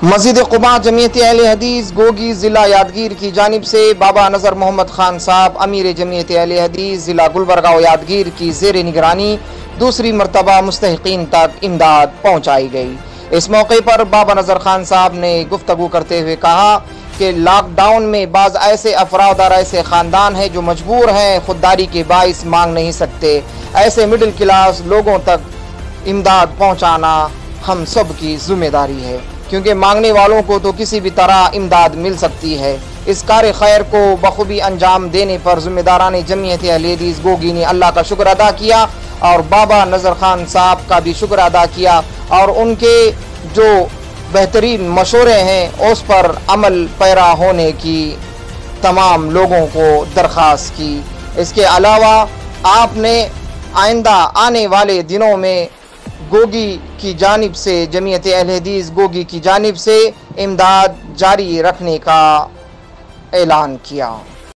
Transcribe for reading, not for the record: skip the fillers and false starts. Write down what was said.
मस्जिद क़ुबा जमीयत अहले हदीस गोगी ज़िला यादगीर की जानिब से बाबा नज़र मोहम्मद ख़ान साहब अमीर जमीयत अहले हदीस ज़िला गुलबर्गा व यादगीर की ज़ेर निगरानी दूसरी मरतबा मुस्तहिक़ीन तक इमदाद पहुँचाई गई। इस मौके पर बाबा नज़र ख़ान साहब ने गुफ्तगू करते हुए कहा कि लॉकडाउन में बाज़ ऐसे अफराद और ऐसे ख़ानदान हैं जो मजबूर हैं, खुददारी के बाइस मांग नहीं सकते। ऐसे मिडिल क्लास लोगों तक इमदाद पहुँचाना हम सब की ज़िम्मेदारी है, क्योंकि मांगने वालों को तो किसी भी तरह इमदाद मिल सकती है। इस कार्य खैर को बखूबी अंजाम देने पर ज़िम्मेदारान जमीयत अहले हदीस गोगी ने अल्लाह का शुक्र अदा किया और बाबा नज़र ख़ान साहब का भी शुक्र अदा किया और उनके जो बेहतरीन मशवरे हैं उस पर अमल पैरा होने की तमाम लोगों को दरख्वास्त की। इसके अलावा आपने आइंदा आने वाले दिनों में गोगी की जानिब से जमीयत अहले हदीस गोगी की जानिब से इमदाद जारी रखने का ऐलान किया।